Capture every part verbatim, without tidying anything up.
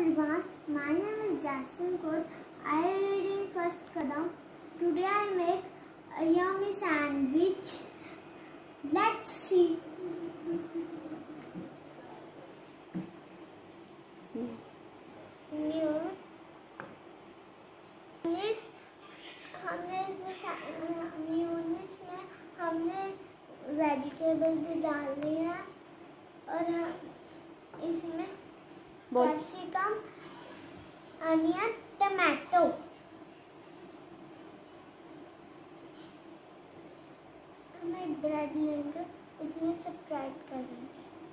everyone, my name is Jason Kaur. I am reading First Kadam. Today I make a yummy sandwich. Let's see. New हमने इसमें म्यूनिस में हमने vegetable भी डाल दिया और इसमें कैप्सिकम, अनियन, टमाटो। हम एक ब्रेड लेंगे, इसमें स्प्रेड करेंगे।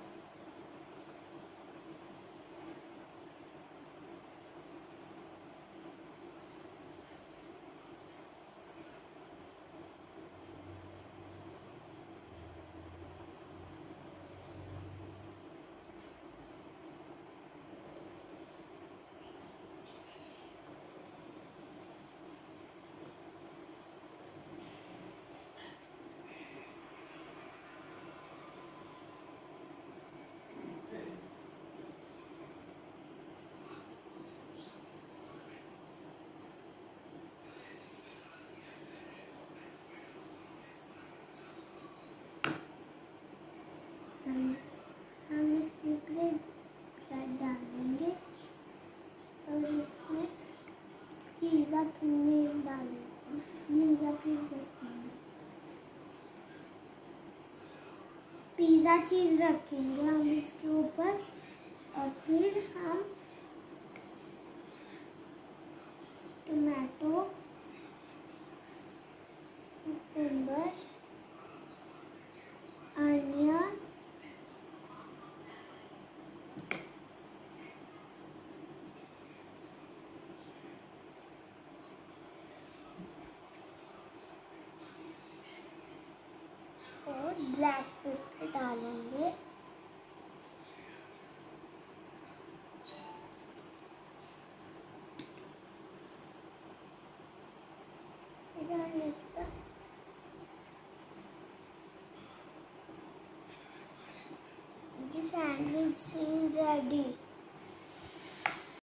हम इसके ऊपर ब्रेड डालेंगे और इसमें पिज़्ज़ा पनीर डालेंगे, पिज़्ज़ा रखेंगे, पिज़्ज़ा चीज़ रखेंगे हम इसके ऊपर और फिर हम टमाटो, कुकुम्बर, अनियन, और ब्लैक पेपर डालेंगे। फिर हम इसका सैंडविच इज रेडी।